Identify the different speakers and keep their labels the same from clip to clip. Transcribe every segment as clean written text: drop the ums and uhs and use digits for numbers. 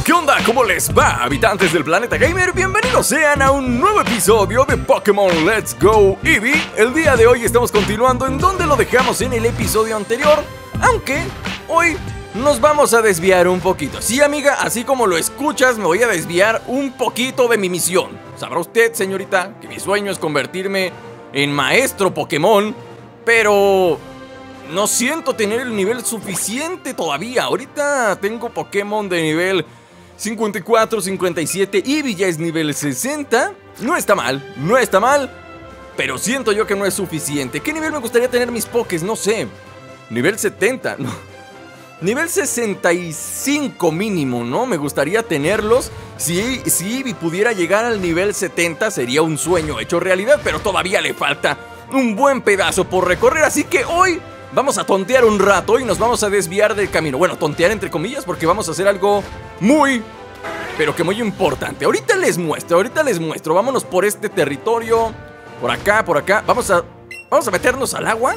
Speaker 1: ¿Qué onda? ¿Cómo les va, habitantes del planeta gamer? Bienvenidos sean a un nuevo episodio de Pokémon Let's Go Eevee. El día de hoy estamos continuando en donde lo dejamos en el episodio anterior, aunque hoy nos vamos a desviar un poquito. Sí, amiga, así como lo escuchas, me voy a desviar un poquito de mi misión. Sabrá usted, señorita, que mi sueño es convertirme en maestro Pokémon, pero no siento tener el nivel suficiente todavía. Ahorita tengo Pokémon de nivel 54, 57, Eevee ya es nivel 60. No está mal, no está mal, pero siento yo que no es suficiente. ¿Qué nivel me gustaría tener mis Pokés? No sé. Nivel 70, no. Nivel 65 mínimo, ¿no? Me gustaría tenerlos. Si Eevee pudiera llegar al nivel 70 sería un sueño hecho realidad, pero todavía le falta un buen pedazo por recorrer. Así que hoy vamos a tontear un rato y nos vamos a desviar del camino. Bueno, tontear entre comillas porque vamos a hacer algo muy, pero que muy importante. Ahorita les muestro. Vámonos por este territorio. Por acá. Vamos a meternos al agua,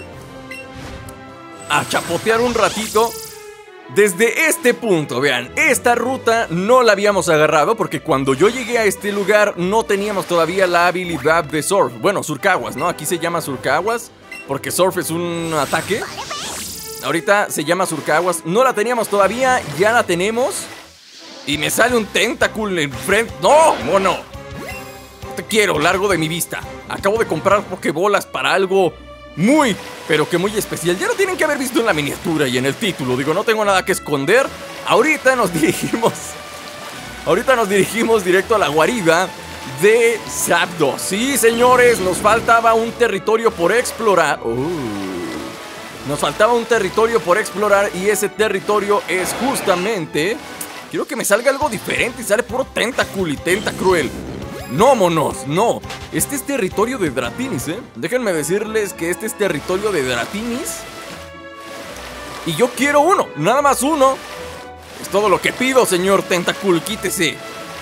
Speaker 1: a chapotear un ratito. Desde este punto, vean, esta ruta no la habíamos agarrado porque cuando yo llegué a este lugar no teníamos todavía la habilidad de Surf. Bueno, Surcaguas, ¿no? Aquí se llama Surcaguas porque Surf es un ataque. Ahorita se llama Surcaguas. No la teníamos todavía, ya la tenemos. Y me sale un Tentacool enfrente. ¡No, mono! No te quiero, largo de mi vista. Acabo de comprar Pokébolas para algo muy, pero que muy especial. Ya lo tienen que haber visto en la miniatura y en el título. Digo, no tengo nada que esconder. Ahorita nos dirigimos directo a la guarida de Zapdos. Sí, señores, nos faltaba un territorio por explorar. Nos faltaba un territorio por explorar y ese territorio es justamente... Quiero que me salga algo diferente y sale puro Tentacool y Tentacruel. No, monos, no. Este es territorio de Dratinis, ¿eh? Déjenme decirles que este es territorio de Dratinis. Y yo quiero uno, nada más uno. Es todo lo que pido, señor Tentacool, quítese.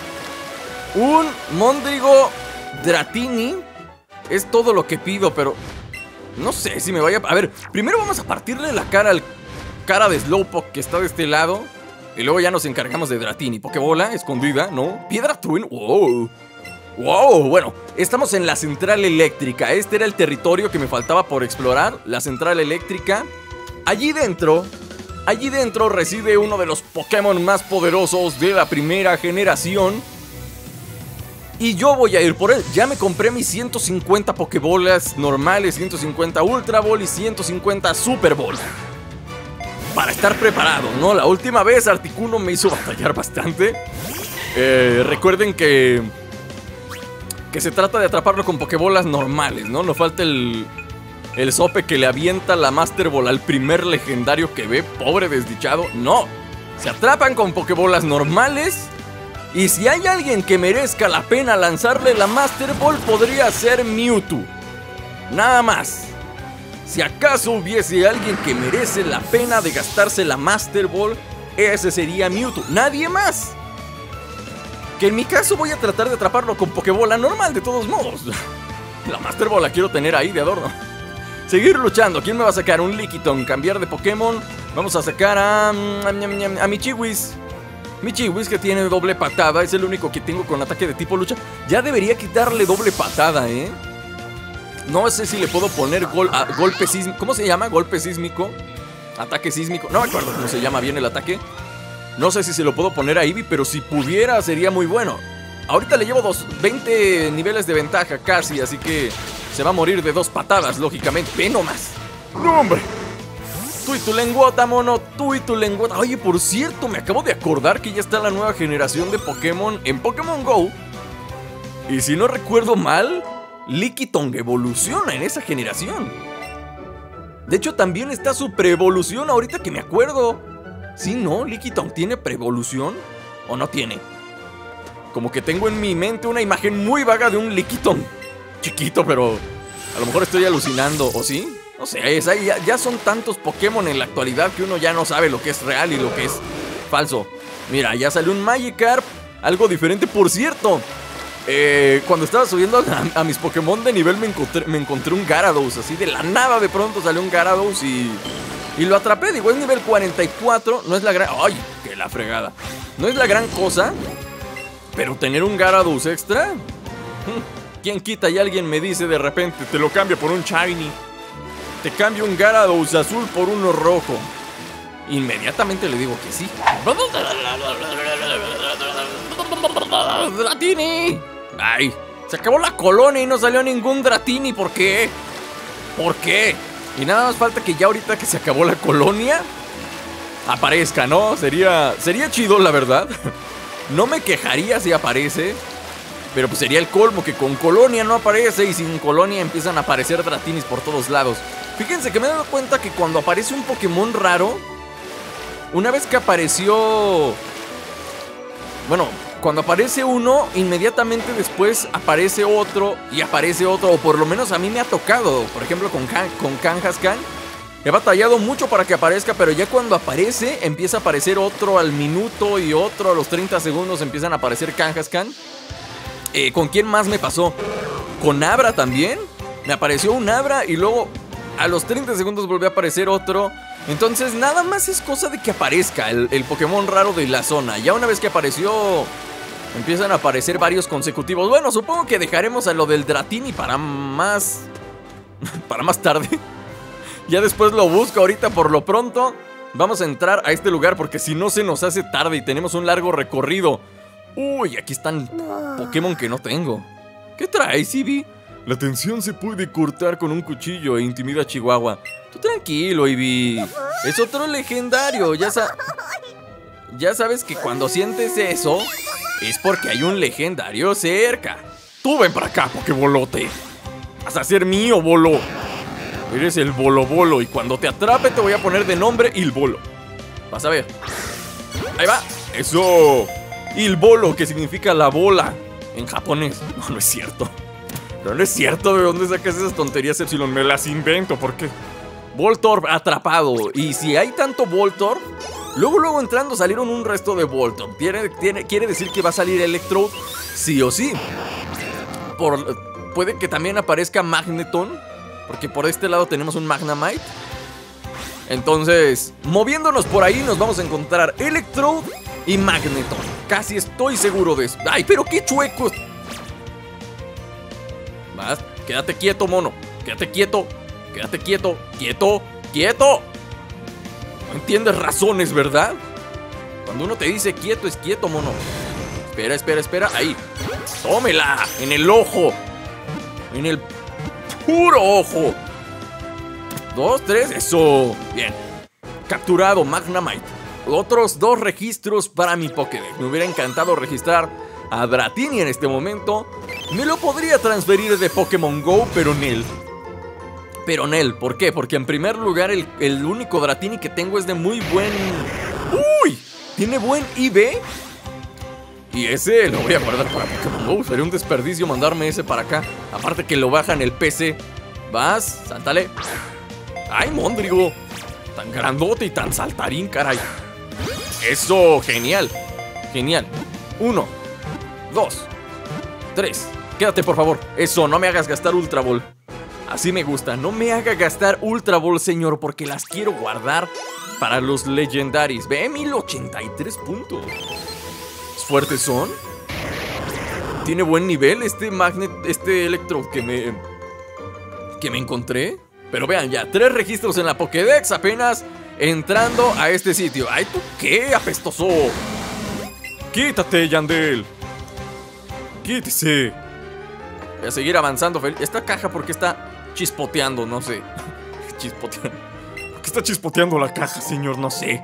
Speaker 1: Un Mondrigo Dratini es todo lo que pido, pero no sé si me vaya a... A ver, primero vamos a partirle la cara al cara de Slowpoke que está de este lado. Y luego ya nos encargamos de Dratini. Pokébola escondida, ¿no? Piedra Twin, wow. Wow, bueno, estamos en la central eléctrica. Este era el territorio que me faltaba por explorar. La central eléctrica. Allí dentro reside uno de los Pokémon más poderosos de la primera generación. Y yo voy a ir por él. Ya me compré mis 150 Pokébolas normales, 150 Ultra Ball y 150 Super Ball, para estar preparado, ¿no? La última vez Articuno me hizo batallar bastante. Recuerden que se trata de atraparlo con Pokébolas normales, ¿no? No falta el sope que le avienta la Master Ball al primer legendario que ve. Pobre desdichado. No, se atrapan con Pokébolas normales. Y si hay alguien que merezca la pena lanzarle la Master Ball, podría ser Mewtwo. Nada más. Si acaso hubiese alguien que merece la pena de gastarse la Master Ball, ese sería Mewtwo, nadie más. Que en mi caso voy a tratar de atraparlo con Pokébola normal de todos modos. La Master Ball la quiero tener ahí de adorno. Seguir luchando, ¿quién me va a sacar? Un Lickitung, cambiar de Pokémon. Vamos a sacar a Michiwis. Michiwis, que tiene doble patada, es el único que tengo con ataque de tipo lucha. Ya debería quitarle doble patada, ¿eh? No sé si le puedo poner golpe sísmico. ¿Cómo se llama? Golpe sísmico. Ataque sísmico. No me acuerdo cómo se llama bien el ataque. No sé si se lo puedo poner a Eevee, pero si pudiera sería muy bueno. Ahorita le llevo 20 niveles de ventaja casi, así que se va a morir de 2 patadas, lógicamente. Ve nomás. ¡No, hombre! Tú y tu lengüota, mono. Tú y tu lengüota. Oye, por cierto, me acabo de acordar que ya está la nueva generación de Pokémon en Pokémon GO. Y si no recuerdo mal, Lickitung evoluciona en esa generación. De hecho, también está su preevolución ahorita que me acuerdo. Sí, ¿no? ¿Lickitung tiene preevolución? ¿O no tiene? Como que tengo en mi mente una imagen muy vaga de un Lickitung chiquito, pero a lo mejor estoy alucinando. ¿O sí? No sé, ya son tantos Pokémon en la actualidad que uno ya no sabe lo que es real y lo que es falso. Mira, ya salió un Magikarp, algo diferente, por cierto. Cuando estaba subiendo a mis Pokémon de nivel me encontré un Gyarados. Así de la nada de pronto salió un Gyarados y Y lo atrapé, digo, es nivel 44. No es la gran... ¡Ay! ¡Qué la fregada! No es la gran cosa, pero tener un Gyarados extra... ¿Quién quita y alguien me dice de repente, te lo cambio por un Shiny? Te cambio un Gyarados azul por uno rojo. Inmediatamente le digo que sí. ¡Dratini! ¡Ay! Se acabó la colonia y no salió ningún Dratini. ¿Por qué? ¿Por qué? Y nada más falta que ya ahorita que se acabó la colonia aparezca, ¿no? Sería chido, la verdad. No me quejaría si aparece, pero pues sería el colmo que con colonia no aparece y sin colonia empiezan a aparecer Dratinis por todos lados. Fíjense que me he dado cuenta que cuando aparece un Pokémon raro, una vez que apareció... Bueno, cuando aparece uno, inmediatamente después aparece otro y aparece otro. O por lo menos a mí me ha tocado. Por ejemplo, con Kangaskhan. He batallado mucho para que aparezca, pero ya cuando aparece, empieza a aparecer otro al minuto y otro a los 30 segundos empiezan a aparecer Kangaskhan. ¿Con quién más me pasó? Con Abra también. Me apareció un Abra y luego a los 30 segundos volvió a aparecer otro. Entonces nada más es cosa de que aparezca el Pokémon raro de la zona. Ya una vez que apareció, empiezan a aparecer varios consecutivos. Bueno, supongo que dejaremos a lo del Dratini para más... para más tarde. Ya después lo busco. Ahorita por lo pronto vamos a entrar a este lugar porque si no se nos hace tarde y tenemos un largo recorrido. Uy, aquí están Pokémon que no tengo. ¿Qué traes, Eevee? La tensión se puede cortar con un cuchillo e intimida a Chihuahua. Tú tranquilo, Eevee. Es otro legendario. Ya sabes que cuando sientes eso es porque hay un legendario cerca. Tú ven para acá, Pokébolote. Vas a ser mío, Bolo. Eres el Bolo Bolo y cuando te atrape te voy a poner de nombre Il Bolo. Vas a ver. Ahí va. Eso. Il Bolo, que significa la bola en japonés. No es cierto. No es cierto. ¿De dónde sacas esas tonterías, Epsilon? Me las invento. ¿Por qué? Voltorb atrapado. Y si hay tanto Voltorb, luego entrando salieron un resto de Voltorb. Quiere decir que va a salir Electrode sí o sí. Puede que también aparezca Magneton, porque por este lado tenemos un Magnemite. Entonces, moviéndonos por ahí nos vamos a encontrar Electrode y Magneton. Casi estoy seguro de eso. ¡Ay, pero qué chuecos! Vas, quédate quieto, mono. Quédate quieto. Quédate quieto. ¡Quieto! ¡Quieto! No entiendes razones, ¿verdad? Cuando uno te dice quieto, es quieto, mono. Espera. Ahí. ¡Tómela! En el ojo. En el puro ojo. 2, 3. Eso. Bien. Capturado Magnemite. Otros 2 registros para mi Pokédex. Me hubiera encantado registrar a Dratini en este momento. Me lo podría transferir de Pokémon Go, pero Nel. ¿Por qué? Porque en primer lugar el único Dratini que tengo es de muy buen... ¡Uy! Tiene buen IV. Y ese lo voy a guardar para Pokémon Go. Sería un desperdicio mandarme ese para acá. Aparte que lo baja en el PC. Vas, sáltale. ¡Ay, Mondrigo! Tan grandote y tan saltarín, caray. Eso, genial. Genial. 1, 2, 3. Quédate, por favor. Eso, no me hagas gastar Ultra Ball. Así me gusta. No me haga gastar Ultra Ball, señor, porque las quiero guardar para los Legendaries. Ve, 1083 puntos. ¿Fuertes son? ¿Tiene buen nivel este Electrode que me encontré? Pero vean ya, 3 registros en la Pokédex apenas entrando a este sitio. ¡Ay, tú qué, apestoso! ¡Quítate, Yandel! ¡Quítese! Voy a seguir avanzando. Esta caja, ¿por qué está chispoteando? No sé. Chispoteando. ¿Por qué está chispoteando la caja, señor? No sé.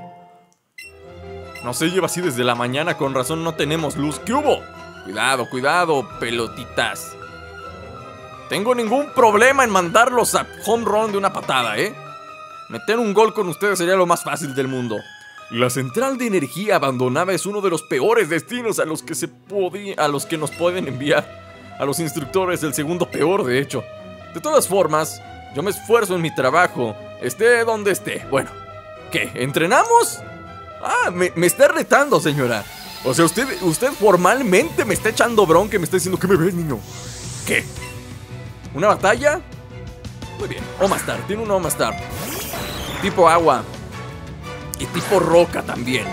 Speaker 1: No sé, lleva así desde la mañana. Con razón no tenemos luz. ¿Qué hubo? Cuidado, pelotitas. Tengo ningún problema en mandarlos a home run de una patada, ¿eh? Meter un gol con ustedes sería lo más fácil del mundo. La central de energía abandonada es uno de los peores destinos a los que nos pueden enviar. A los instructores, el segundo peor, de hecho. De todas formas, yo me esfuerzo en mi trabajo, esté donde esté. Bueno, ¿qué? ¿Entrenamos? Ah, me está retando, señora. O sea, usted formalmente me está echando bronca y me está diciendo que me ves, niño. ¿Qué? ¿Una batalla? Muy bien, Omastar, tiene un Omastar. tipo agua y tipo roca también.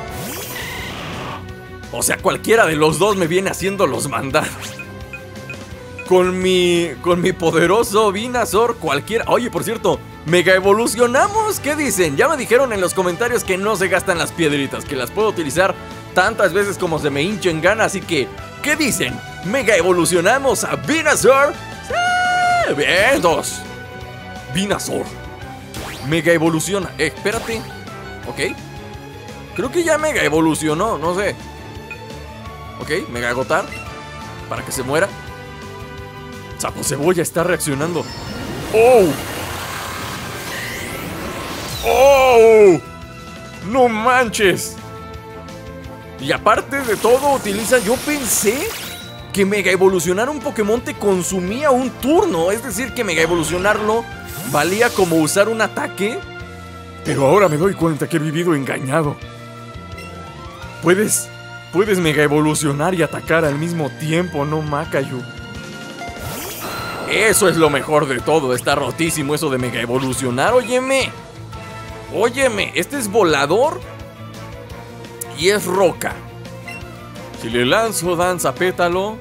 Speaker 1: O sea, cualquiera de los dos me viene haciendo los mandados. Con mi poderoso Venusaur, cualquiera... Oye, por cierto, mega evolucionamos. ¿Qué dicen? Ya me dijeron en los comentarios que no se gastan las piedritas, que las puedo utilizar tantas veces como se me hinchen ganas. Así que, ¿qué dicen? ¿Mega evolucionamos a Venusaur? ¡Sí! Bien, 2. Venusaur mega evoluciona. Espérate. Ok. Creo que ya mega evolucionó, no sé. Ok, mega agotar. Para que se muera. Sapo Cebolla está reaccionando. ¡Oh! ¡Oh! ¡No manches! Y aparte de todo utiliza... Yo pensé que mega evolucionar un Pokémon te consumía un turno. Es decir, que mega evolucionarlo valía como usar un ataque. Pero ahora me doy cuenta que he vivido engañado. Puedes mega evolucionar y atacar al mismo tiempo, ¿no, Makayu? Eso es lo mejor de todo. Está rotísimo eso de mega evolucionar. Óyeme. Óyeme, este es volador y es roca. Si le lanzo danza pétalo...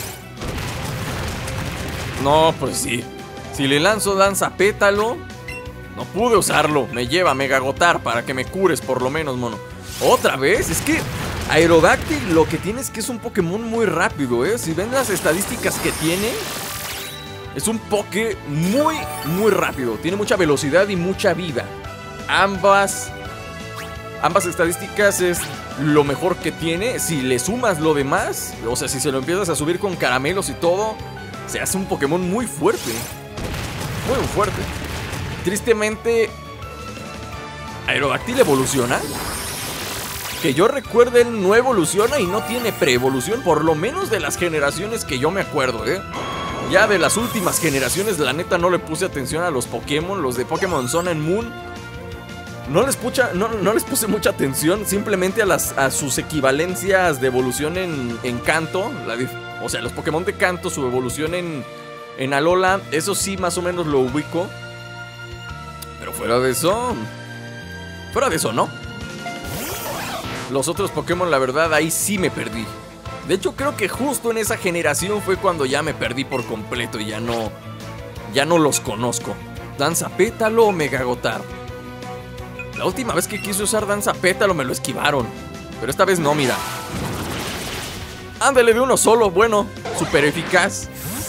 Speaker 1: No, pues sí. Si le lanzo danza pétalo... No pude usarlo. Me lleva a mega agotar para que me cures por lo menos, mono. ¿Otra vez? Es que Aerodactyl lo que tiene es que es un Pokémon muy rápido, ¿eh? Si ven las estadísticas que tiene... Es un Poké muy, muy rápido. Tiene mucha velocidad y mucha vida. Ambas estadísticas es lo mejor que tiene. Si le sumas lo demás, o sea, si se lo empiezas a subir con caramelos y todo, se hace un Pokémon muy fuerte. Muy fuerte. Tristemente, Aerodactyl evoluciona. Que yo recuerde, él no evoluciona y no tiene pre-evolución. Por lo menos de las generaciones que yo me acuerdo, ¿eh? Ya de las últimas generaciones, la neta no le puse atención a los Pokémon. Los de Pokémon Sun and Moon no les puse mucha atención. Simplemente a sus equivalencias de evolución en Kanto. O sea, los Pokémon de Kanto, su evolución en Alola, eso sí más o menos lo ubico. Pero fuera de eso no. Los otros Pokémon, la verdad, ahí sí me perdí. De hecho, creo que justo en esa generación fue cuando ya me perdí por completo y ya no los conozco. Danza Pétalo o Mega Agotar. La última vez que quise usar Danza Pétalo me lo esquivaron. Pero esta vez no, mira. Ándale de uno solo, bueno, súper eficaz.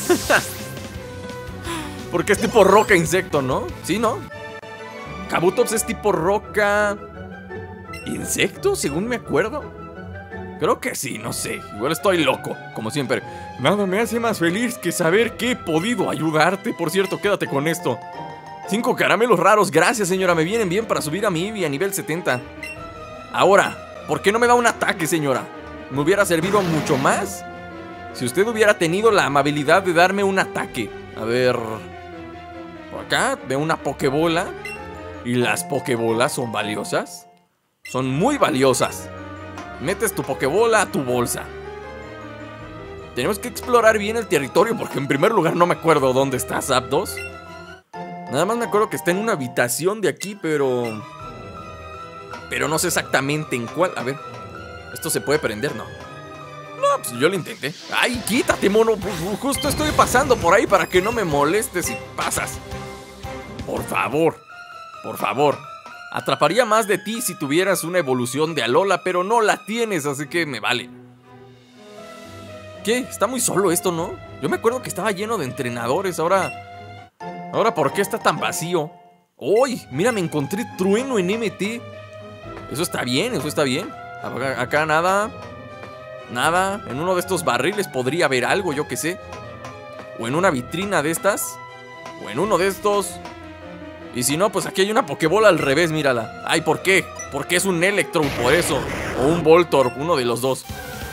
Speaker 1: Porque es tipo roca insecto, ¿no? Sí, ¿no? Kabutops es tipo roca insecto, según me acuerdo. Creo que sí, no sé. Igual estoy loco, como siempre. Nada me hace más feliz que saber que he podido ayudarte. Por cierto, quédate con esto. 5 caramelos raros, gracias señora. Me vienen bien para subir a mi Eevee a nivel 70. Ahora, ¿por qué no me da un ataque, señora? Me hubiera servido mucho más si usted hubiera tenido la amabilidad de darme un ataque. A ver... Por acá veo una Pokébola. ¿Y las Pokébolas son valiosas? Son muy valiosas. Metes tu Pokébola a tu bolsa. Tenemos que explorar bien el territorio porque en primer lugar no me acuerdo dónde está Zapdos. Nada más me acuerdo que está en una habitación de aquí, pero no sé exactamente en cuál. A ver, ¿esto se puede prender? No. No, pues yo lo intenté. ¡Ay, quítate, mono! Justo estoy pasando por ahí para que no me molestes si pasas. Por favor. Por favor. Atraparía más de ti si tuvieras una evolución de Alola, pero no la tienes, así que me vale. ¿Qué? Está muy solo esto, ¿no? Yo me acuerdo que estaba lleno de entrenadores, ahora ¿por qué está tan vacío? ¡Uy! Mira, me encontré trueno en MT. Eso está bien, eso está bien. Acá nada. Nada. En uno de estos barriles podría haber algo, yo qué sé. O en una vitrina de estas. O en uno de estos... Y si no, pues aquí hay una Pokébola al revés, mírala. Ay, ¿por qué? Porque es un Electron, por eso. O un Voltorb, uno de los dos.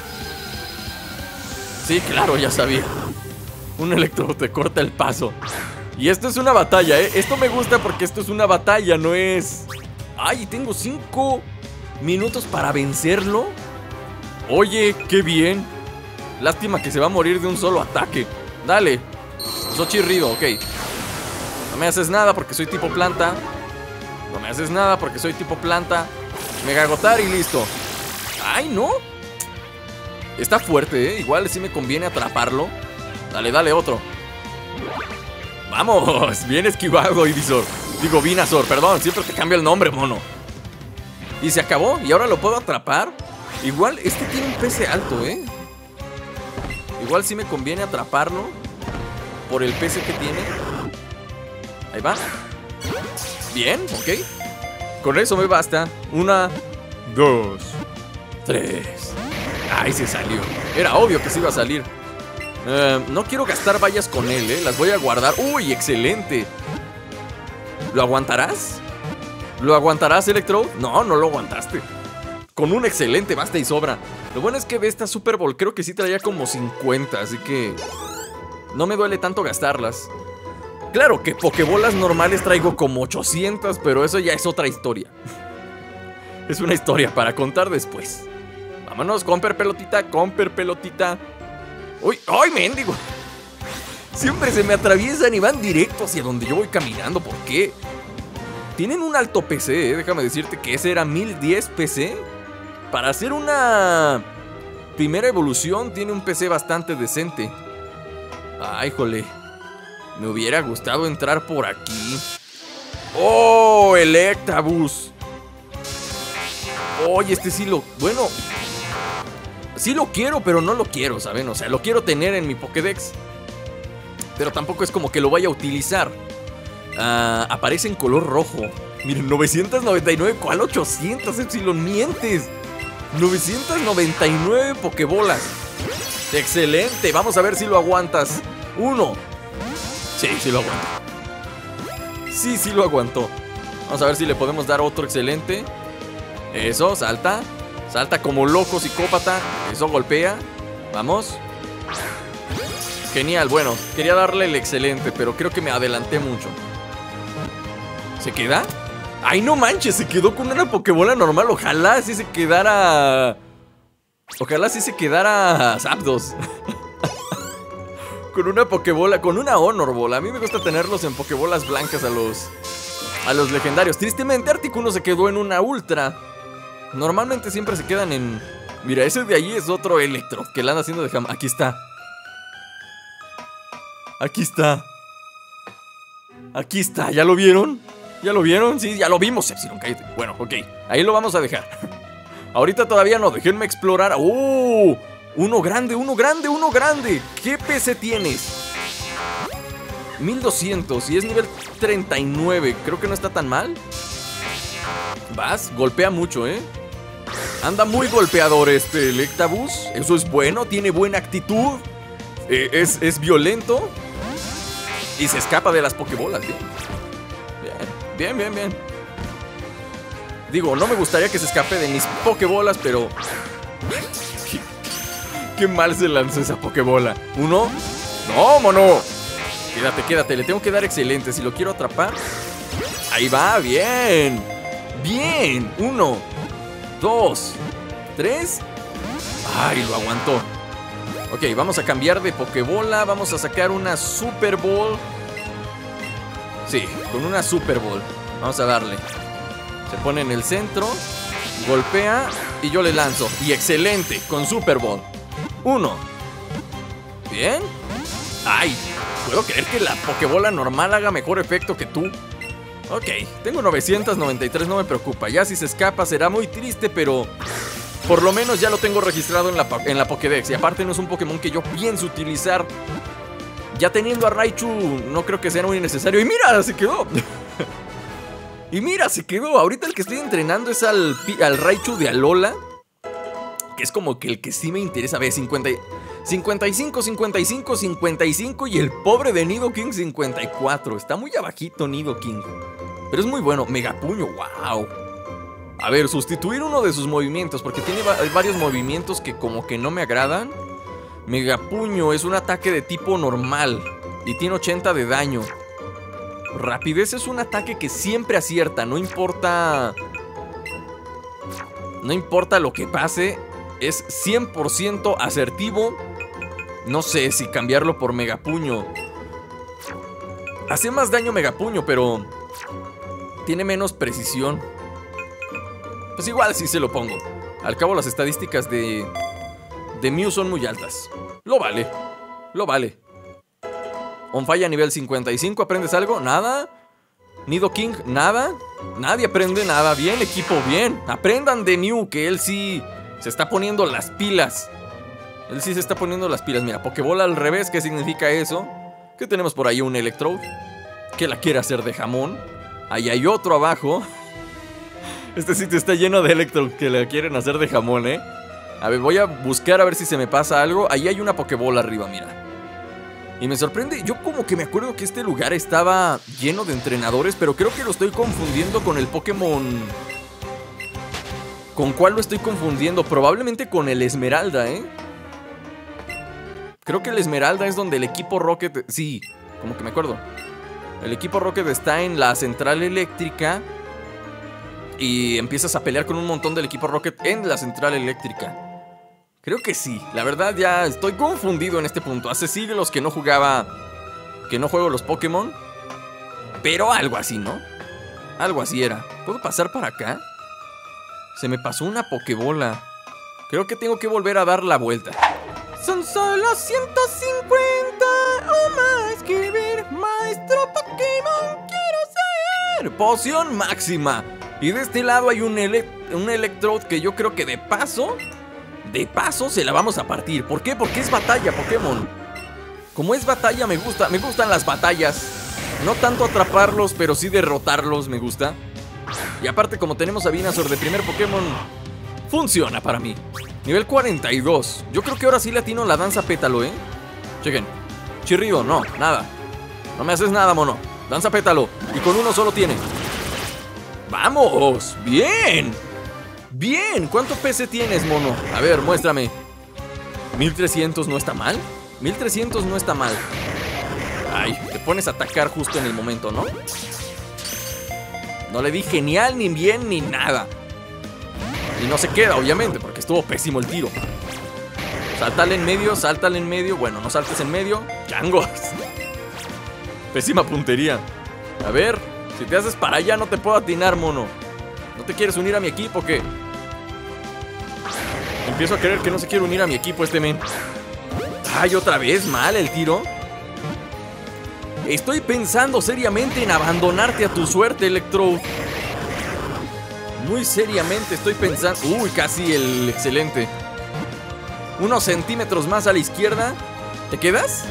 Speaker 1: Sí, claro, ya sabía. Un Electron te corta el paso. Y esto es una batalla, ¿eh? Esto me gusta porque esto es una batalla, no es... Ay, tengo 5 minutos para vencerlo. Oye, qué bien. Lástima que se va a morir de un solo ataque. Dale. Xochirrido, ok. No me haces nada porque soy tipo planta. No me haces nada porque soy tipo planta. Mega agotar y listo. ¡Ay, no! Está fuerte, ¿eh? Igual sí me conviene atraparlo. Dale, dale, otro. ¡Vamos! Bien esquivado, Ivysaur. Digo, Venusaur, perdón. Siempre te cambio el nombre, mono. Y se acabó. Y ahora lo puedo atrapar. Igual, este tiene un PC alto, ¿eh? Igual sí me conviene atraparlo por el PC que tiene. Ahí va. Bien, ok. Con eso me basta. 1, 2, 3. Ay, se salió. Era obvio que se iba a salir. No quiero gastar vallas con él, ¿eh? Las voy a guardar. ¡Uy, excelente! ¿Lo aguantarás? ¿Lo aguantarás, Electro? No, no lo aguantaste. Con un excelente basta y sobra. Lo bueno es que de esta Super Bowl creo que sí traía como 50, así que no me duele tanto gastarlas. Claro que Pokébolas normales traigo como 800, pero eso ya es otra historia. Es una historia para contar después. Vámonos, Comper Pelotita, Comper Pelotita. ¡Uy! ¡Ay, mendigo! Siempre se me atraviesan y van directo hacia donde yo voy caminando. ¿Por qué? Tienen un alto PC, ¿eh? Déjame decirte que ese era 1010 PC. Para hacer una primera evolución tiene un PC bastante decente. Ay, jole. Me hubiera gustado entrar por aquí. ¡Oh! Electabuzz. Oye, este sí lo... Bueno, sí lo quiero, pero no lo quiero, ¿saben? O sea, lo quiero tener en mi Pokédex, pero tampoco es como que lo vaya a utilizar. Aparece en color rojo. Miren, 999. ¿Cuál 800, Epsilon? Mientes. 999 Pokébolas. Excelente. Vamos a ver si lo aguantas. 1. Sí, sí lo aguanto. Sí, sí lo aguantó. Vamos a ver si le podemos dar otro excelente. Eso, salta. Salta como loco, psicópata. Eso, golpea. Vamos. Genial, bueno, quería darle el excelente, pero creo que me adelanté mucho. ¿Se queda? ¡Ay, no manches! Se quedó con una Pokébola normal. Ojalá sí se quedara... Ojalá sí se quedara Zapdos. Con una Pokébola, con una Honor Ball. A mí me gusta tenerlos en Pokébolas blancas a los legendarios. Tristemente, Articuno se quedó en una Ultra. Normalmente siempre se quedan en... Mira, ese de ahí es otro Electro que la anda haciendo de jam... Aquí está. Aquí está. Aquí está, ¿ya lo vieron? ¿Ya lo vieron? Sí, ya lo vimos, Epsilon, cállate. Bueno, ok, ahí lo vamos a dejar. Ahorita todavía no, déjenme explorar. ¡Oh! Uno grande, uno grande, uno grande. ¿Qué PC tienes? 1200 y es nivel 39. Creo que no está tan mal. Vas, golpea mucho, ¿eh? Anda muy golpeador este Electabuzz. Eso es bueno, tiene buena actitud. Es violento. Y se escapa de las Pokébolas, bien. Bien, bien, bien. Digo, no me gustaría que se escape de mis Pokébolas, pero... Qué mal se lanzó esa Pokébola. 1. ¡No, mono! Quédate, quédate, le tengo que dar excelente. Si lo quiero atrapar. Ahí va, bien. Bien, 1, 2, 3. Ay, lo aguantó. Ok, vamos a cambiar de Pokébola. Vamos a sacar una Super Ball. Sí, con una Super Ball. Vamos a darle. Se pone en el centro. Golpea y yo le lanzo. Y excelente, con Super Ball. 1. Bien. Ay, puedo creer que la Pokébola normal haga mejor efecto que tú. Ok, tengo 993, no me preocupa. Ya si se escapa será muy triste, pero... Por lo menos ya lo tengo registrado en la Pokédex. Y aparte no es un Pokémon que yo pienso utilizar. Ya teniendo a Raichu, no creo que sea muy necesario. ¡Y mira! Se quedó. Y mira, se quedó. Ahorita el que estoy entrenando es al Raichu de Alola, que es como que el que sí me interesa. Ve, 55, 55, 55. Y el pobre de Nidoking 54. Está muy abajito Nidoking, pero es muy bueno. Megapuño, wow. A ver, sustituir uno de sus movimientos, porque tiene varios movimientos que como que no me agradan. Megapuño es un ataque de tipo normal y tiene 80 de daño. Rapidez es un ataque que siempre acierta, no importa... No importa lo que pase, es 100% asertivo. No sé si cambiarlo por Megapuño. Hace más daño Megapuño, pero... Tiene menos precisión. Pues igual sí se lo pongo. Al cabo las estadísticas de Mew son muy altas. Lo vale. Lo vale. Onfaya nivel 55. ¿Aprendes algo? Nada. Nidoking, nada. Nadie aprende nada. Bien, equipo, bien. Aprendan de Mew, que él sí se está poniendo las pilas. Él sí se está poniendo las pilas. Mira, Pokébola al revés. ¿Qué significa eso? Que tenemos por ahí un Electrode que la quiere hacer de jamón. Ahí hay otro abajo. Este sitio está lleno de Electrode que la quieren hacer de jamón, ¿eh? A ver, voy a buscar a ver si se me pasa algo. Ahí hay una Pokébola arriba, mira. Y me sorprende, yo como que me acuerdo que este lugar estaba lleno de entrenadores, pero creo que lo estoy confundiendo con el Pokémon. ¿Con cuál lo estoy confundiendo? Probablemente con el Esmeralda, ¿eh? Creo que el Esmeralda es donde el equipo Rocket... Sí, como que me acuerdo. El equipo Rocket está en la central eléctrica y empiezas a pelear con un montón del equipo Rocket en la central eléctrica. Creo que sí, la verdad ya estoy confundido en este punto. Hace siglos que no jugaba, que no juego los Pokémon, pero algo así, ¿no? Algo así era. ¿Puedo pasar para acá? Se me pasó una Pokébola. Creo que tengo que volver a dar la vuelta. Son solo 150 o más que ver. Maestro Pokémon quiero ser. Poción máxima. Y de este lado hay un Electrode que yo creo que de paso se la vamos a partir. ¿Por qué? Porque es batalla, Pokémon. Como es batalla me gustan las batallas. No tanto atraparlos, pero sí derrotarlos me gusta. Y aparte como tenemos a Venusaur de primer Pokémon, funciona para mí. Nivel 42. Yo creo que ahora sí le atino la danza pétalo, ¿eh? Chequen. Chirrido, no, nada. No me haces nada, mono. Danza pétalo. Y con uno solo tiene. ¡Vamos! ¡Bien! ¡Bien! ¿Cuánto PC tienes, mono? A ver, muéstrame. 1300 no está mal. 1300 no está mal. Ay, te pones a atacar justo en el momento, ¿no? No le di genial, ni bien, ni nada. Y no se queda, obviamente, porque estuvo pésimo el tiro. Sáltale en medio, sáltale en medio. Bueno, no saltes en medio. ¡Changos! Pésima puntería. A ver, si te haces para allá no te puedo atinar, mono. ¿No te quieres unir a mi equipo o qué? Empiezo a creer que no se quiere unir a mi equipo este men. Ay, otra vez mal el tiro. Estoy pensando seriamente en abandonarte a tu suerte, Electrode. Muy seriamente estoy pensando... Uy, casi el excelente. Unos centímetros más a la izquierda. ¿Te quedas?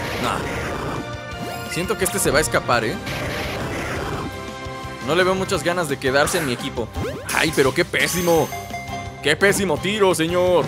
Speaker 1: No. Siento que este se va a escapar, ¿eh? No le veo muchas ganas de quedarse en mi equipo. Ay, pero qué pésimo. Qué pésimo tiro, señor.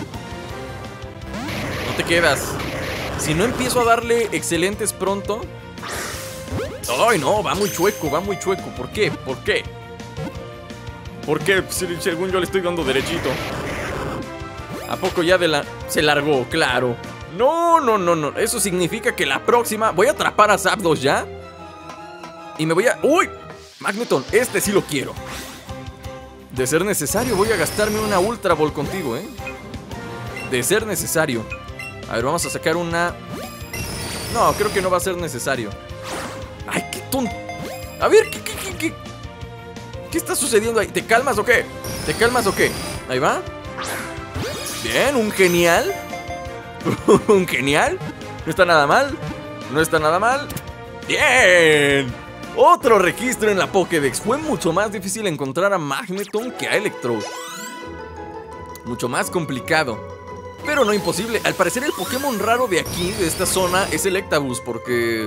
Speaker 1: No te quedas. Si no empiezo a darle excelentes pronto... Ay, no, va muy chueco, va muy chueco. ¿Por qué? ¿Por qué? ¿Por qué? Según yo le estoy dando derechito. ¿A poco ya se largó? Claro. No, no, no, no. Eso significa que la próxima... Voy a atrapar a Zapdos ya. Y me voy a... ¡Uy! Magneton, este sí lo quiero. De ser necesario voy a gastarme una Ultra Ball contigo, ¿eh? De ser necesario. A ver, vamos a sacar una... No, creo que no va a ser necesario. Ay, qué tonto. A ver, ¿qué está sucediendo ahí? ¿Te calmas o qué? ¿Te calmas o qué? Ahí va. Bien, un genial. Un genial. No está nada mal. No está nada mal. Bien. Otro registro en la Pokédex. Fue mucho más difícil encontrar a Magneton que a Electrode. Mucho más complicado, pero no imposible. Al parecer el Pokémon raro de aquí, de esta zona, es el Electabuzz, porque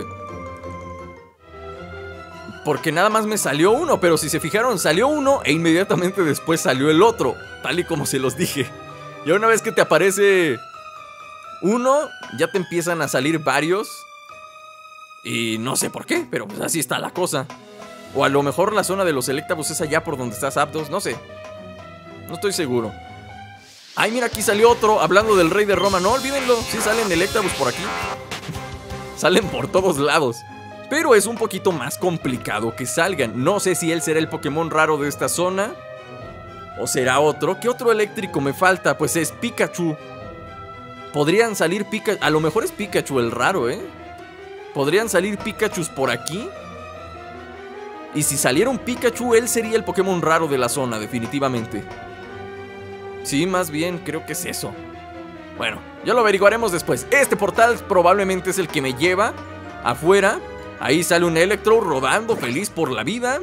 Speaker 1: nada más me salió uno. Pero si se fijaron, salió uno e inmediatamente después salió el otro, tal y como se los dije. Y una vez que te aparece uno, ya te empiezan a salir varios. Y no sé por qué, pero pues así está la cosa. O a lo mejor la zona de los Electabuzz es allá por donde está Zapdos, no sé. No estoy seguro. Ay, mira, aquí salió otro, hablando del Rey de Roma. No, olvídenlo, sí salen Electabuzz por aquí. Salen por todos lados. Pero es un poquito más complicado que salgan. No sé si él será el Pokémon raro de esta zona o será otro. ¿Qué otro eléctrico me falta? Pues es Pikachu. Podrían salir Pikachu. A lo mejor es Pikachu el raro, ¿eh? Podrían salir Pikachus por aquí. Y si saliera un Pikachu, él sería el Pokémon raro de la zona, definitivamente. Sí, más bien, creo que es eso. Bueno, ya lo averiguaremos después. Este portal probablemente es el que me lleva afuera. Ahí sale un Electro rodando, feliz por la vida.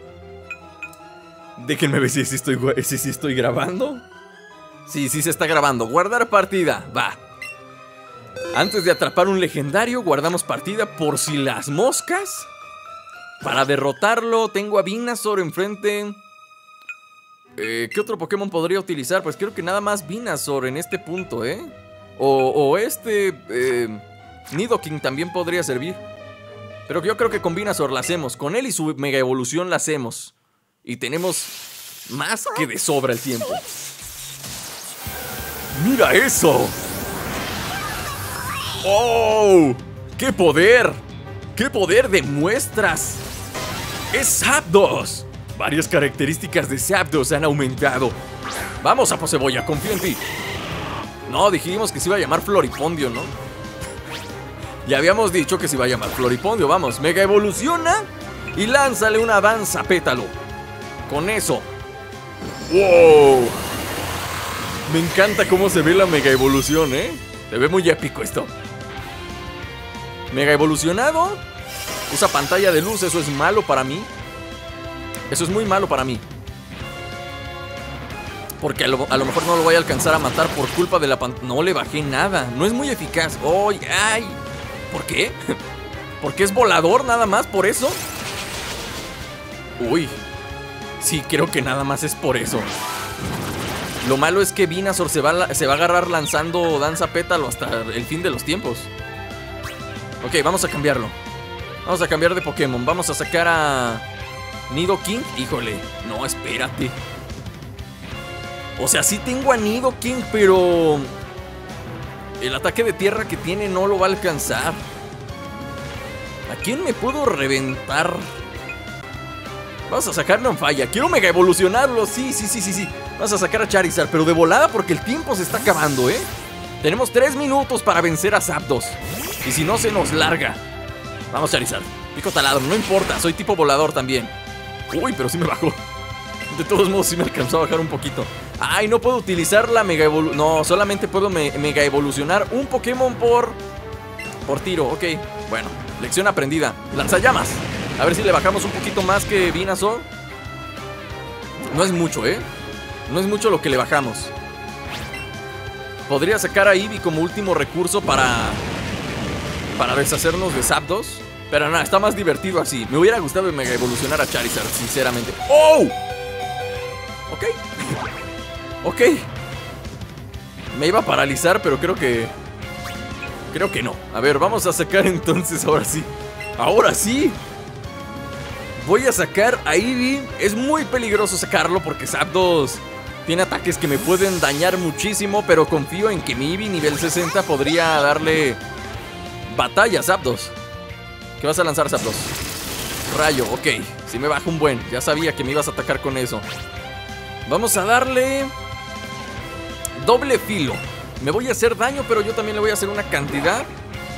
Speaker 1: Déjenme ver si sí estoy grabando. Sí, sí se está grabando. Guardar partida, va. Antes de atrapar un legendario, guardamos partida por si las moscas. Para derrotarlo, tengo a Venusaur enfrente. ¿Qué otro Pokémon podría utilizar? Pues creo que nada más Venusaur en este punto, Nidoking también podría servir. Pero yo creo que con Venusaur la hacemos. Con él y su Mega Evolución la hacemos. Y tenemos más que de sobra el tiempo. ¡Mira eso! ¡Oh! ¡Qué poder! ¡Qué poder demuestras! ¡Es Zapdos! Varias características de Zapdos han aumentado. Vamos, Sapo Cebolla, confío en ti. No, dijimos que se iba a llamar Floripondio, ¿no? Ya habíamos dicho que se iba a llamar Floripondio. Vamos, Mega Evoluciona y lánzale una danza pétalo. Con eso. ¡Wow! Me encanta cómo se ve la Mega Evolución, Se ve muy épico esto. Mega Evolucionado. Usa pantalla de luz, eso es malo para mí. Eso es muy malo para mí. Porque a lo mejor no lo voy a alcanzar a matar por culpa de la pantalla. No le bajé nada, no es muy eficaz. ¡Oh, ay! ¿Por qué? ¿Porque es volador nada más por eso? Uy. Sí, creo que nada más es por eso. Lo malo es que Venusaur se va a agarrar lanzando danza pétalo hasta el fin de los tiempos. Ok, vamos a cambiarlo. Vamos a cambiar de Pokémon. Vamos a sacar a Nidoking. Híjole, no, espérate. O sea, sí tengo a Nidoking, pero el ataque de tierra que tiene no lo va a alcanzar. ¿A quién me puedo reventar? Vamos a sacarlo en falla. Quiero mega evolucionarlo. Sí. Vamos a sacar a Charizard, pero de volada porque el tiempo se está acabando, Tenemos 3 minutos para vencer a Zapdos. Y si no, se nos larga. Vamos, Charizard. Pico taladro, no importa. Soy tipo volador también. Uy, pero sí me bajó. De todos modos, sí me alcanzó a bajar un poquito. Ay, no puedo utilizar la mega evolución. No, solamente puedo mega evolucionar un Pokémon por tiro. Ok, bueno, lección aprendida. Lanzallamas. A ver si le bajamos un poquito más que Venusaur. No es mucho, No es mucho lo que le bajamos. Podría sacar a Eevee como último recurso para deshacernos de Zapdos. Pero nada, está más divertido así. Me hubiera gustado mega evolucionar a Charizard, sinceramente. ¡Oh! Ok. Ok. Me iba a paralizar, pero creo que no. A ver, vamos a sacar entonces, ahora sí. ¡Ahora sí! Voy a sacar a Eevee. Es muy peligroso sacarlo porque Zapdos tiene ataques que me pueden dañar muchísimo, pero confío en que mi Eevee nivel 60 podría darle batalla a Zapdos. ¿Qué vas a lanzar, Zapdos? Rayo, ok. Si me baja un buen. Ya sabía que me ibas a atacar con eso. Vamos a darle doble filo. Me voy a hacer daño, pero yo también le voy a hacer una cantidad.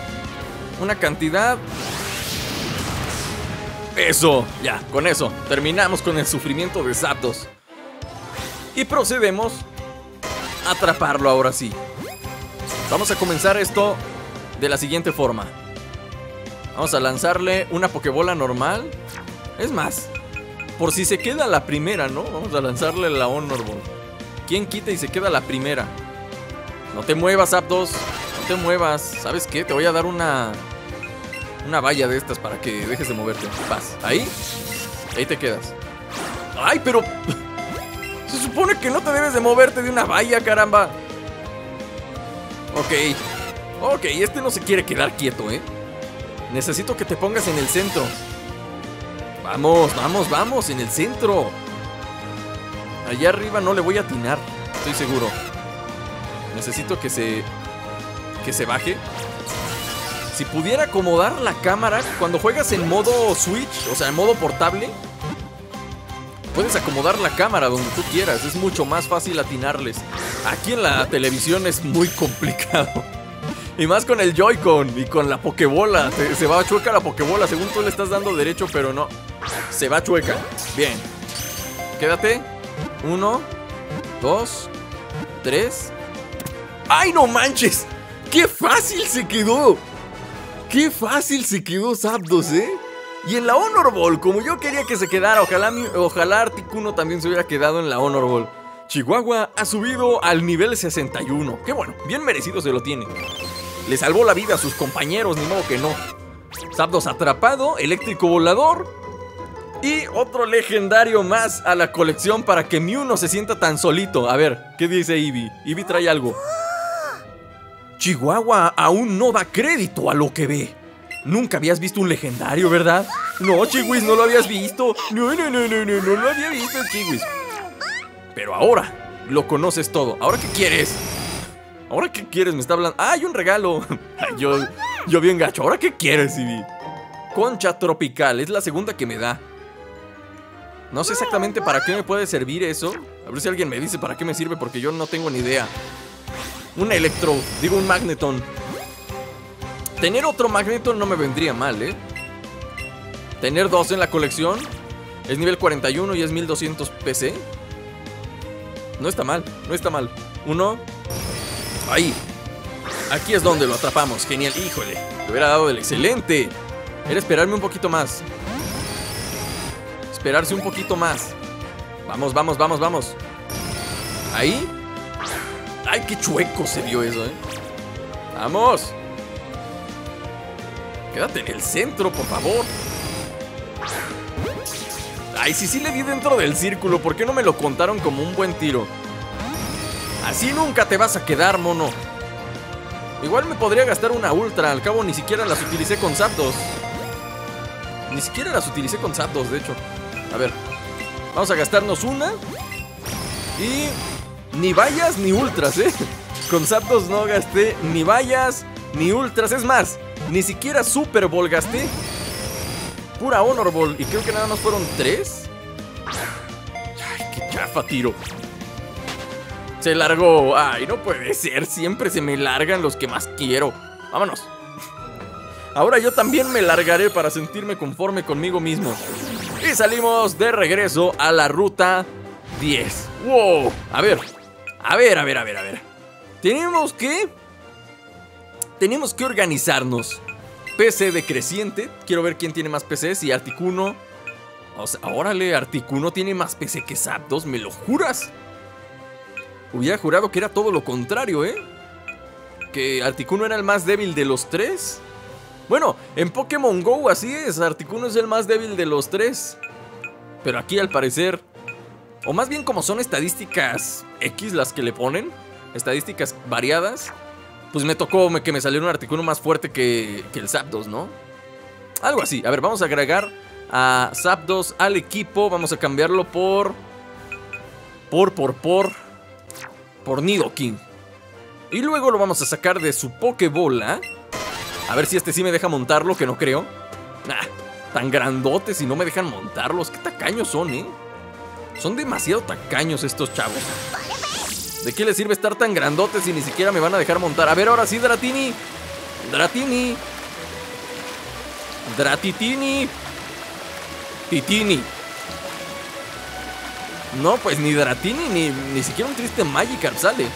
Speaker 1: Eso, ya, con eso terminamos con el sufrimiento de Zapdos. Y procedemos a atraparlo ahora sí. Vamos a comenzar esto de la siguiente forma. Vamos a lanzarle una Pokébola normal. Es más, por si se queda la primera, ¿no? Vamos a lanzarle la Honor Ball. ¿Quién quita y se queda la primera? No te muevas, Zapdos. No te muevas. ¿Sabes qué? Te voy a dar una valla de estas para que dejes de moverte. Vas, ahí te quedas. ¡Ay, pero! Se supone que no te debes de moverte de una valla, caramba. Ok, este no se quiere quedar quieto, Necesito que te pongas en el centro. Vamos, en el centro. Allá arriba no le voy a atinar, estoy seguro. Necesito que se baje. Si pudiera acomodar la cámara cuando juegas en modo Switch, o sea, en modo portable, puedes acomodar la cámara donde tú quieras. Es mucho más fácil atinarles. Aquí en la televisión es muy complicado. Y más con el Joy-Con y con la Pokébola. Se va chueca la Pokébola. Según tú le estás dando derecho, pero no. Se va chueca. Bien. Quédate. 1, 2, 3. ¡Ay, no manches! ¡Qué fácil se quedó! ¡Qué fácil se quedó Zapdos, eh! Y en la Honor Ball, como yo quería que se quedara, ojalá Articuno también se hubiera quedado en la Honor Ball. Chihuahua ha subido al nivel 61. ¡Qué bueno! Bien merecido se lo tiene. Le salvó la vida a sus compañeros, ni modo que no. Zapdos atrapado, eléctrico volador. Y otro legendario más a la colección para que Mew no se sienta tan solito. A ver, ¿qué dice Eevee? Eevee trae algo. Chihuahua aún no da crédito a lo que ve. Nunca habías visto un legendario, ¿verdad? No, Chihuis, no lo habías visto. No lo había visto, Chihuis. Pero ahora lo conoces todo. ¿Ahora qué quieres? ¿Ahora qué quieres? Me está hablando. ¡Ah, hay un regalo! yo bien gacho. ¿Ahora qué quieres, Eevee? Concha tropical. Es la segunda que me da. No sé exactamente para qué me puede servir eso. A ver si alguien me dice para qué me sirve, porque yo no tengo ni idea. Un un Magneton. Tener otro Magneton no me vendría mal, ¿eh? Tener dos en la colección. Es nivel 41 y es 1200 PC. No está mal, no está mal. Uno. Ahí. Aquí es donde lo atrapamos. Genial. Híjole, le hubiera dado el excelente. Era esperarme un poquito más. Esperarse un poquito más. Vamos, vamos, vamos, vamos. Ahí. Ay, qué chueco se vio eso, Vamos. Quédate en el centro, por favor. Ay, sí le di dentro del círculo. ¿Por qué no me lo contaron como un buen tiro? Así nunca te vas a quedar, mono. Igual me podría gastar una ultra. Al cabo ni siquiera las utilicé con Zapdos. Ni siquiera las utilicé con Zapdos, de hecho. A ver, vamos a gastarnos una. Y ni vallas ni ultras, Con Zapdos no gasté ni vallas ni ultras. Es más, ni siquiera Super Ball gasté. Pura Honor Ball. Y creo que nada más fueron 3. Ay, qué chafa tiro. Se largó. Ay, no puede ser. Siempre se me largan los que más quiero. Vámonos. Ahora yo también me largaré para sentirme conforme conmigo mismo. Y salimos de regreso a la ruta 10. ¡Wow! A ver. Tenemos que organizarnos. PC decreciente. Quiero ver quién tiene más PC. Si Articuno. O sea, órale, Articuno tiene más PC que Zapdos. ¿Me lo juras? Hubiera jurado que era todo lo contrario, que Articuno era el más débil de los 3. Bueno, en Pokémon GO así es. Articuno es el más débil de los 3. Pero aquí al parecer, o más bien como son estadísticas X las que le ponen, estadísticas variadas, pues me tocó que me saliera un Articuno más fuerte que el Zapdos, ¿no? Algo así. A ver, vamos a agregar a Zapdos al equipo. Vamos a cambiarlo por Nidoking. Y luego lo vamos a sacar de su Pokébola. A ver si este sí me deja montarlo, que no creo. Tan grandotes y no me dejan montarlos. Qué tacaños son, Son demasiado tacaños estos chavos. ¿De qué les sirve estar tan grandotes si ni siquiera me van a dejar montar? A ver, ahora sí, Dratini. Dratitini. Titini. No, pues ni Dratini ni siquiera un triste Magikarp sale.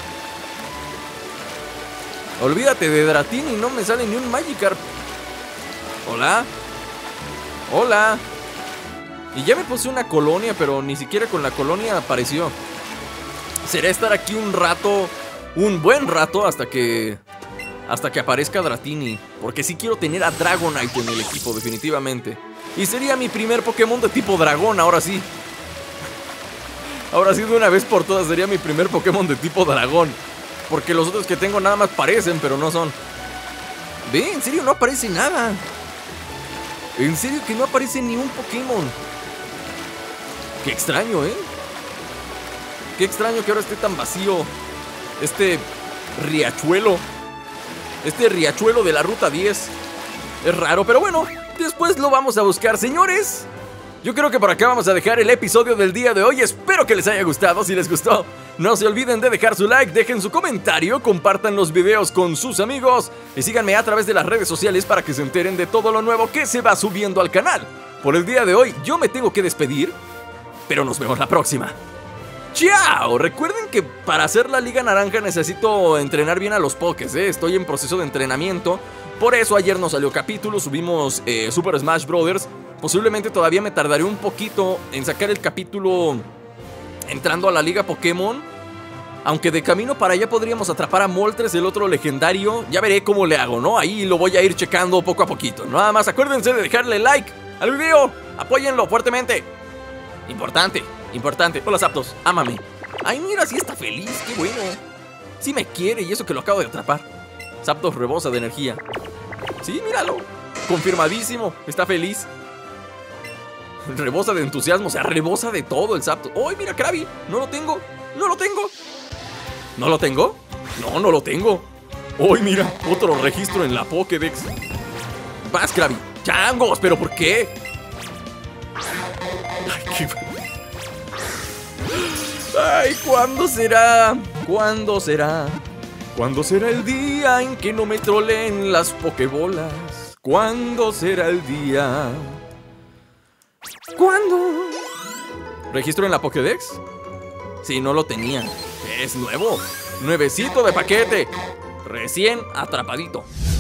Speaker 1: Olvídate de Dratini, no me sale ni un Magikarp. Hola. Hola. Y ya me puse una colonia, pero ni siquiera con la colonia apareció. Será estar aquí un rato, un buen rato, hasta que aparezca Dratini. Porque sí quiero tener a Dragonite en el equipo, definitivamente. Y sería mi primer Pokémon de tipo dragón, ahora sí. Ahora sí, de una vez por todas, sería mi primer Pokémon de tipo dragón. Porque los otros que tengo nada más parecen, pero no son. Ve, en serio no aparece nada. En serio que no aparece ni un Pokémon. Qué extraño, Qué extraño que ahora esté tan vacío este riachuelo. Este riachuelo de la ruta 10. Es raro, pero bueno, después lo vamos a buscar, señores. Yo creo que por acá vamos a dejar el episodio del día de hoy. Espero que les haya gustado. Si les gustó, no se olviden de dejar su like, dejen su comentario, compartan los videos con sus amigos y síganme a través de las redes sociales para que se enteren de todo lo nuevo que se va subiendo al canal. Por el día de hoy yo me tengo que despedir, pero nos vemos la próxima. ¡Chao! Recuerden que para hacer la Liga Naranja necesito entrenar bien a los pokés, ¿eh? Estoy en proceso de entrenamiento. Por eso ayer nos salió capítulo, subimos Super Smash Bros. Posiblemente todavía me tardaré un poquito en sacar el capítulo entrando a la Liga Pokémon. Aunque de camino para allá podríamos atrapar a Moltres, el otro legendario. Ya veré cómo le hago, ¿no? Ahí lo voy a ir checando poco a poquito. Nada más acuérdense de dejarle like al video. Apóyenlo fuertemente. Importante, importante. Hola, Zapdos, ámame. Ay, mira, sí está feliz, qué bueno. Sí me quiere y eso que lo acabo de atrapar. Zapdos rebosa de energía. Sí, míralo. Confirmadísimo, está feliz. Rebosa de entusiasmo, o sea, rebosa de todo el Zapdos. ¡Ay, mira, Krabby! No lo tengo, no lo tengo. ¿No lo tengo? No, no lo tengo. ¡Ay, mira! Otro registro en la Pokédex. Vas, Krabby. ¡Changos! ¿Pero por qué? Ay, qué... Ay, ¿cuándo será? ¿Cuándo será? ¿Cuándo será el día en que no me troleen las Pokébolas? ¿Cuándo será el día? ¿Cuándo? ¿Registro en la Pokédex? Sí, no lo tenía. Es nuevo. Nuevecito de paquete. Recién atrapadito.